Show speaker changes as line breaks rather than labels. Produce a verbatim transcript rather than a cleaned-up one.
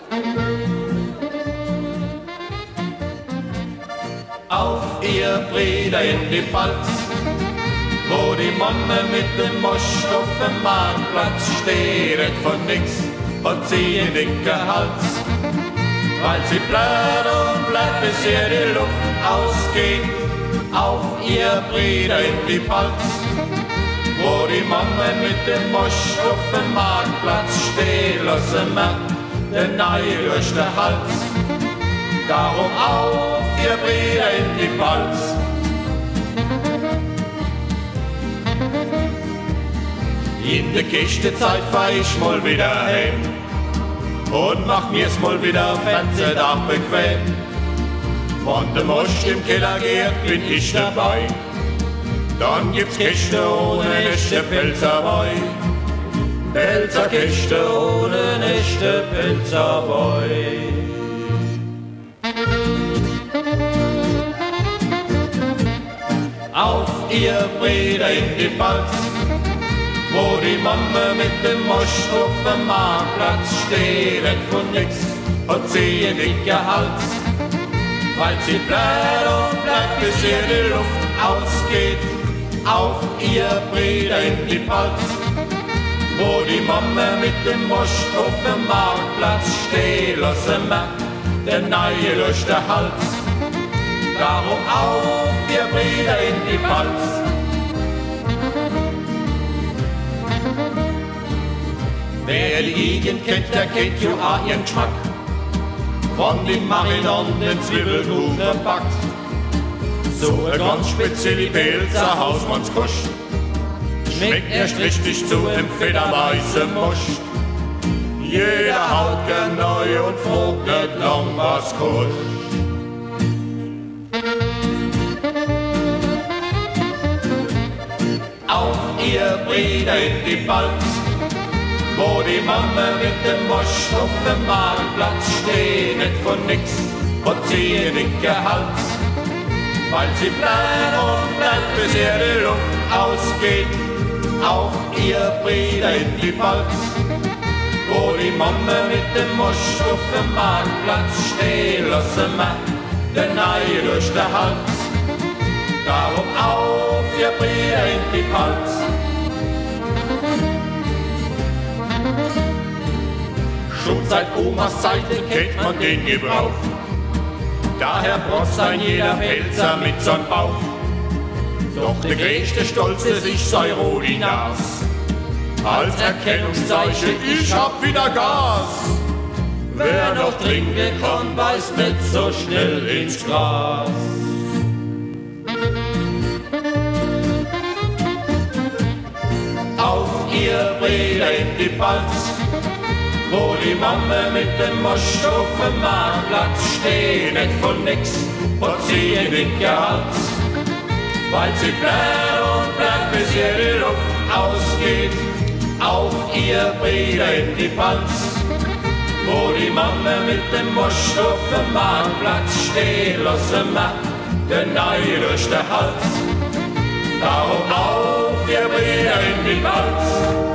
Auf ihr Brüder in die Pfalz, wo die Mama mit dem Most auf dem Marktplatz steht von nix und sie in dicker Hals, weil sie bleibt und bleibt, bis ihr die Luft ausgeht. Auf ihr Brüder in die Pfalz, wo die Mama mit dem Most auf dem Marktplatz steht, lassen wir den Neid durch den Hals. Darum auf ihr Brüder in die Pfalz. In der Kistezeit fahr ich mal wieder heim und mach mir's mal wieder auf Fernsehdach bequem. Wenn der Most im Keller geht, bin ich dabei. Dann gibt's Kiste ohne echte Pelzerboy. Pelzerkiste ohne echte Pelzerboy. Auf ihr Brüder in die Pfalz, wo die Mama mit dem Most auf dem Marktplatz steht von nix und sie in dicker Hals, weil sie bleibt und bleibt, bis ihr die Luft ausgeht. Auf ihr Brüder in die Pfalz, wo die Mama mit dem Most auf dem Marktplatz steht, lassen wir den Neue durch den Hals. Darum auf ihr Brüder in die Pfalz. Wer die Gegend kennt, der kennt ja auch ihren Geschmack. Von dem Marilon den Zwiebelkuchen backt. So ein ganz spezielle Pelzer Hausmannskost. Schmeckt erst richtig zu dem federweißen Most. Jeder haut gern neu und fragt nicht lang, was kostet. Auf ihr Brüder in die Pfalz, wo die Mama mit dem Most auf dem Marktplatz steht, nicht von nix und sie in dicker Hals, weil sie bleibt und bleibt, bis ihr die Luft ausgeht. Auf ihr Brüder in die Pfalz, wo die Mama mit dem Most auf dem Marktplatz steht, lassen wir den Neid durch den Hals. Darum auf ihr Brüder in die Pfalz. Schon seit Omas Zeiten kennt man den Gebrauch. Daher brotzt ein jeder Pelzer mit seinem Bauch. Doch der größte Stolz ist, ich sei roh die Nas. Als Erkennungszeichen, ich hab wieder Gas. Wer noch trinken kann, beißt nicht so schnell ins Gras. Auf ihr Brüder in die Pfalz, wo die Mama mit dem Most auf dem Marktplatz steht, nicht von nix und sie in dicker Hals, weil sie bleibt und bleibt, bis ihr die Luft ausgeht. Auf ihr Brüder in die Pfalz, wo die Mama mit dem Most auf dem Marktplatz steht, lassen wir den Neid durch den Hals. Darum auf ihr Brüder in die Pfalz.